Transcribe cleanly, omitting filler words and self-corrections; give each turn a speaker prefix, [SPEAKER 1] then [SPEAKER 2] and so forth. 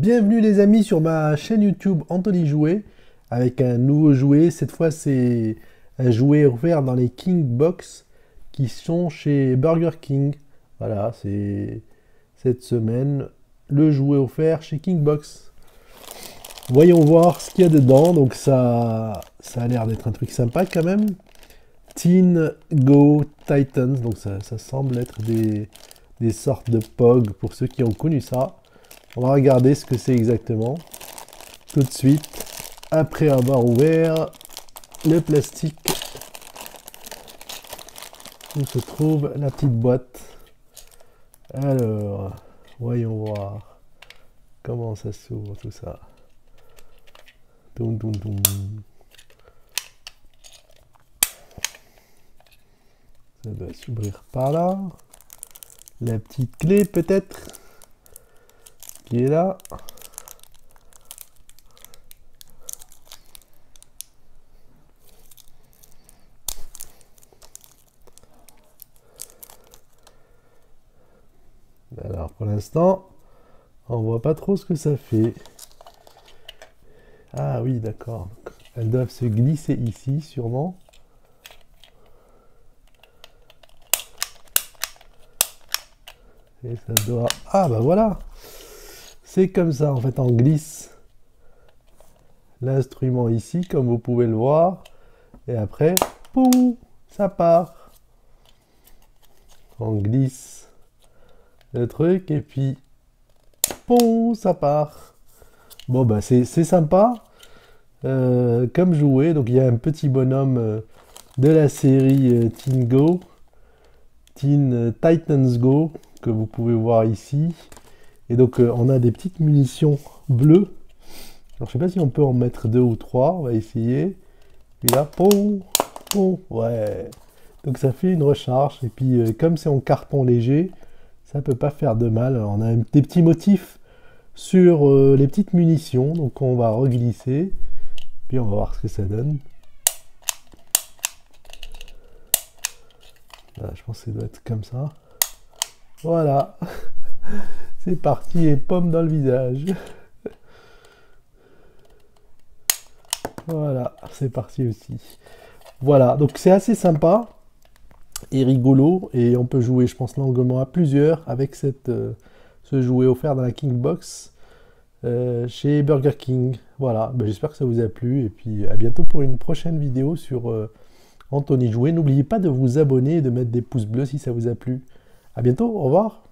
[SPEAKER 1] Bienvenue les amis sur ma chaîne YouTube Anthony Jouet avec un nouveau jouet. Cette fois c'est un jouet offert dans les King Box qui sont chez Burger King. Voilà, c'est cette semaine le jouet offert chez King Box. Voyons voir ce qu'il y a dedans. Donc ça a l'air d'être un truc sympa quand même. Teen Go Titans, donc ça semble être des sortes de POG pour ceux qui ont connu ça. On va regarder ce que c'est exactement tout de suite après avoir ouvert le plastique où se trouve la petite boîte. Alors, voyons voir comment ça s'ouvre tout ça. Toum, toum, toum. Ça doit s'ouvrir par là. La petite clé peut-être qui est là. Alors pour l'instant, on voit pas trop ce que ça fait. Ah oui, d'accord. Elles doivent se glisser ici sûrement. Et ça doit... Ah bah voilà! C'est comme ça, en fait, on glisse l'instrument ici, comme vous pouvez le voir. Et après, poum, ça part. On glisse le truc et puis, poum, ça part. Bon, bah c'est sympa comme jouet. Donc, il y a un petit bonhomme de la série Teen Go, Teen Titans Go, que vous pouvez voir ici. Et donc on a des petites munitions bleues. Alors je sais pas si on peut en mettre 2 ou 3, on va essayer. Puis là, poum, poum, ouais. Donc ça fait une recharge. Et puis comme c'est en carton léger, ça peut pas faire de mal. Alors, on a des petits motifs sur les petites munitions. Donc on va reglisser. Puis on va voir ce que ça donne. Là, je pense que ça doit être comme ça. Voilà. C'est parti et pomme dans le visage. Voilà, c'est parti aussi. Voilà, donc c'est assez sympa et rigolo. Et on peut jouer, je pense, longuement à plusieurs avec ce jouet offert dans la King Box chez Burger King. Voilà, ben, j'espère que ça vous a plu. Et puis à bientôt pour une prochaine vidéo sur Anthony Jouet. N'oubliez pas de vous abonner et de mettre des pouces bleus si ça vous a plu. À bientôt, au revoir.